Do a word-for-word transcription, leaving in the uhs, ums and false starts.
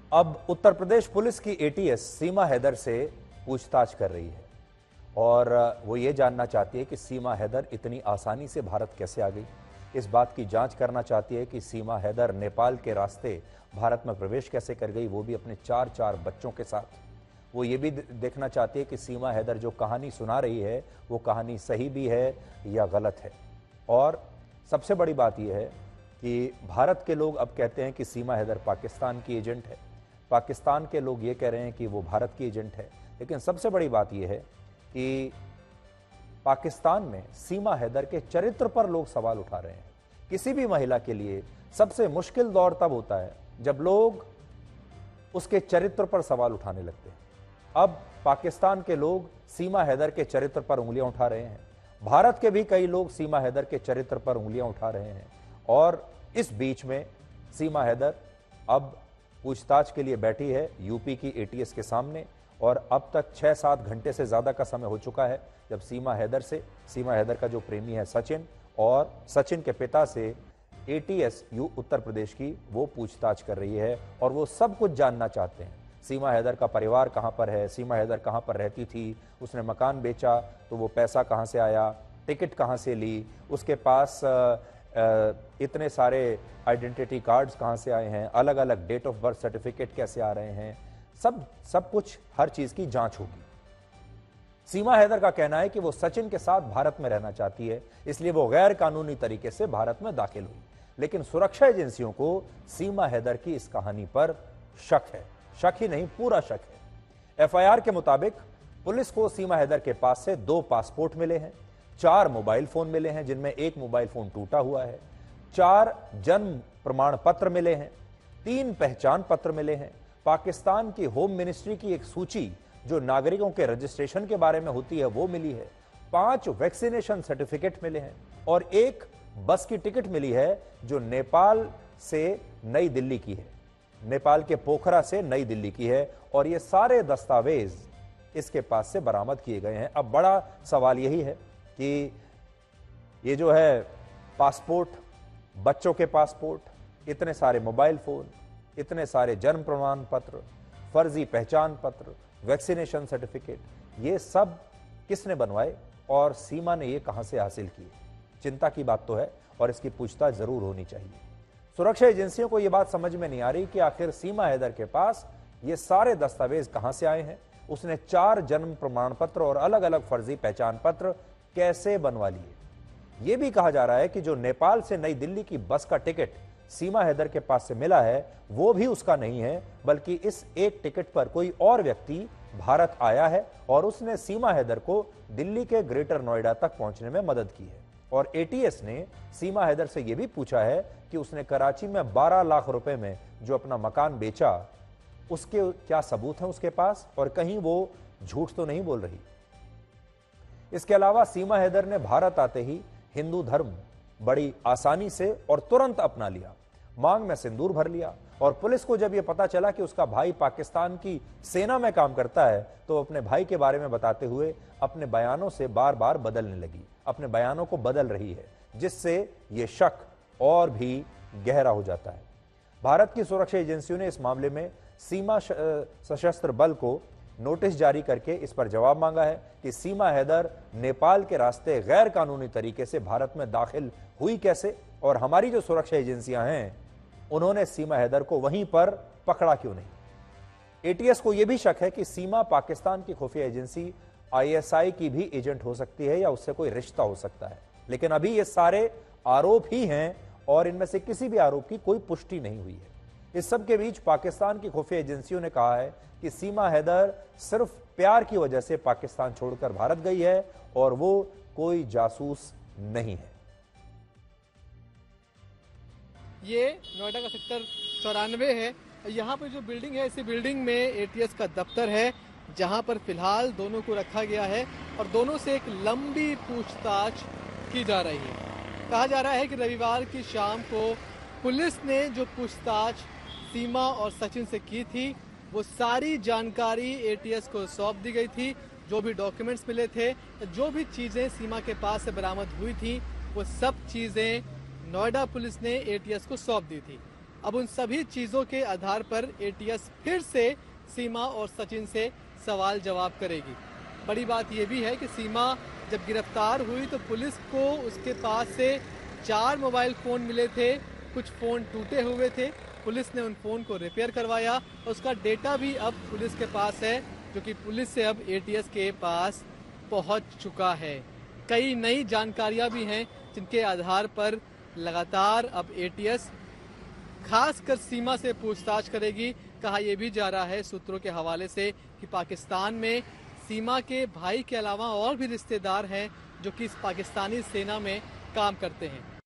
अब उत्तर प्रदेश पुलिस की एटीएस सीमा हैदर से पूछताछ कर रही है और वो ये जानना चाहती है कि सीमा हैदर इतनी आसानी से भारत कैसे आ गई। इस बात की जांच करना चाहती है कि सीमा हैदर नेपाल के रास्ते भारत में प्रवेश कैसे कर गई, वो भी अपने चार चार बच्चों के साथ। वो ये भी देखना चाहती है कि सीमा हैदर जो कहानी सुना रही है वो कहानी सही भी है या गलत है। और सबसे बड़ी बात यह है कि भारत के लोग अब कहते हैं कि सीमा हैदर पाकिस्तान की एजेंट है, पाकिस्तान के लोग ये कह रहे हैं कि वो भारत की एजेंट है। लेकिन सबसे बड़ी बात यह है कि पाकिस्तान में सीमा हैदर के चरित्र पर लोग सवाल उठा रहे हैं। किसी भी महिला के लिए सबसे मुश्किल दौर तब होता है जब लोग उसके चरित्र पर सवाल उठाने लगते हैं। अब पाकिस्तान के लोग सीमा हैदर के चरित्र पर उंगलियां उठा रहे हैं, भारत के भी कई लोग सीमा हैदर के चरित्र पर उंगलियां उठा रहे हैं। और इस बीच में सीमा हैदर अब पूछताछ के लिए बैठी है यूपी की एटीएस के सामने। और अब तक छह सात घंटे से ज्यादा का समय हो चुका है जब सीमा हैदर से, सीमा हैदर का जो प्रेमी है सचिन, और सचिन के पिता से एटीएस यू उत्तर प्रदेश की वो पूछताछ कर रही है और वो सब कुछ जानना चाहते हैं। सीमा हैदर का परिवार कहां पर है, सीमा हैदर कहां पर रहती थी, उसने मकान बेचा तो वो पैसा कहां से आया, टिकट कहां से ली, उसके पास आ, आ, इतने सारे आइडेंटिटी कार्ड्स कहां से आए हैं, अलग अलग डेट ऑफ बर्थ सर्टिफिकेट कैसे आ रहे हैं, सब सब कुछ हर चीज की जांच होगी। सीमा हैदर का कहना है कि वो सचिन के साथ भारत में रहना चाहती है, इसलिए वो गैर कानूनी तरीके से भारत में दाखिल हुई। लेकिन सुरक्षा एजेंसियों को सीमा हैदर की इस कहानी पर शक है, शक ही नहीं पूरा शक है। एफआईआर के मुताबिक पुलिस को सीमा हैदर के पास से दो पासपोर्ट मिले हैं, चार मोबाइल फोन मिले हैं जिनमें एक मोबाइल फोन टूटा हुआ है, चार जन्म प्रमाण पत्र मिले हैं, तीन पहचान पत्र मिले हैं, पाकिस्तान की होम मिनिस्ट्री की एक सूची जो नागरिकों के रजिस्ट्रेशन के बारे में होती है वो मिली है, पांच वैक्सीनेशन सर्टिफिकेट मिले हैं और एक बस की टिकट मिली है जो नेपाल से नई दिल्ली की है, नेपाल के पोखरा से नई दिल्ली की है। और ये सारे दस्तावेज इसके पास से बरामद किए गए हैं। अब बड़ा सवाल यही है कि ये जो है पासपोर्ट, बच्चों के पासपोर्ट, इतने सारे मोबाइल फोन, इतने सारे जन्म प्रमाण पत्र, फर्जी पहचान पत्र, वैक्सीनेशन सर्टिफिकेट, ये सब किसने बनवाए और सीमा ने ये कहां से हासिल किए? चिंता की बात तो है और इसकी पूछताछ जरूर होनी चाहिए। सुरक्षा एजेंसियों को यह बात समझ में नहीं आ रही कि आखिर सीमा हैदर के पास ये सारे दस्तावेज कहां से आए हैं। उसने चार जन्म प्रमाण पत्र और अलग अलग फर्जी पहचान पत्र कैसे बनवा लिए। यह भी कहा जा रहा है कि जो नेपाल से नई दिल्ली की बस का टिकट सीमा हैदर के पास से मिला है वो भी उसका नहीं है, बल्कि इस एक टिकट पर कोई और व्यक्ति भारत आया है और उसने सीमा हैदर को दिल्ली के ग्रेटर नोएडा तक पहुंचने में मदद की है। और एटीएस ने सीमा हैदर से यह भी पूछा है कि उसने कराची में बारह लाख रुपए में जो अपना मकान बेचा उसके क्या सबूत हैं उसके पास और कहीं वो झूठ तो नहीं बोल रही। इसके अलावा सीमा हैदर ने भारत आते ही हिंदू धर्म बड़ी आसानी से और तुरंत अपना लिया, मांग में सिंदूर भर लिया। और पुलिस को जब यह पता चला कि उसका भाई पाकिस्तान की सेना में काम करता है तो अपने भाई के बारे में बताते हुए अपने बयानों से बार बार बदलने लगी, अपने बयानों को बदल रही है, जिससे यह शक और भी गहरा हो जाता है। भारत की सुरक्षा एजेंसियों ने इस मामले में सीमा सशस्त्र बल को नोटिस जारी करके इस पर जवाब मांगा है कि सीमा हैदर नेपाल के रास्ते गैर कानूनी तरीके से भारत में दाखिल हुई कैसे, और हमारी जो सुरक्षा एजेंसियां हैं उन्होंने सीमा हैदर को वहीं पर पकड़ा क्यों नहीं। एटीएस को यह भी शक है कि सीमा पाकिस्तान की खुफिया एजेंसी आईएसआई की भी एजेंट हो सकती है या उससे कोई रिश्ता हो सकता है। लेकिन अभी ये सारे आरोप ही हैं और इनमें से किसी भी आरोप की कोई पुष्टि नहीं हुई है। इस सब के बीच पाकिस्तान की खुफिया एजेंसियों ने कहा है कि सीमा हैदर सिर्फ प्यार की वजह से पाकिस्तान छोड़कर भारत गई है और वो कोई जासूस नहीं है। ये नोएडा का सेक्टर चौरानवे है। यहाँ पर जो बिल्डिंग है, इसी बिल्डिंग में एटीएस का दफ्तर है, जहाँ पर फिलहाल दोनों को रखा गया है और दोनों से एक लंबी पूछताछ की जा रही है। कहा जा रहा है कि रविवार की शाम को पुलिस ने जो पूछताछ सीमा और सचिन से की थी वो सारी जानकारी एटीएस को सौंप दी गई थी। जो भी डॉक्यूमेंट्स मिले थे, जो भी चीजें सीमा के पास से बरामद हुई थी, वो सब चीजें नोएडा पुलिस ने एटीएस को सौंप दी थी। अब उन सभी चीजों के आधार पर एटीएस फिर से सीमा और सचिन से सवाल जवाब करेगी। बड़ी बात यह भी है कि सीमा जब गिरफ्तार हुई तो पुलिस को उसके पास से चार मोबाइल फोन मिले थे, कुछ फोन टूटे हुए थे। पुलिस ने उन फोन को रिपेयर करवाया और उसका डेटा भी अब पुलिस के पास है, जो कि पुलिस से अब एटीएस के पास पहुंच चुका है। कई नई जानकारियां भी हैं जिनके आधार पर लगातार अब एटीएस खासकर सीमा से पूछताछ करेगी। कहा यह भी जा रहा है सूत्रों के हवाले से कि पाकिस्तान में सीमा के भाई के अलावा और भी रिश्तेदार हैं जो कि इस पाकिस्तानी सेना में काम करते हैं।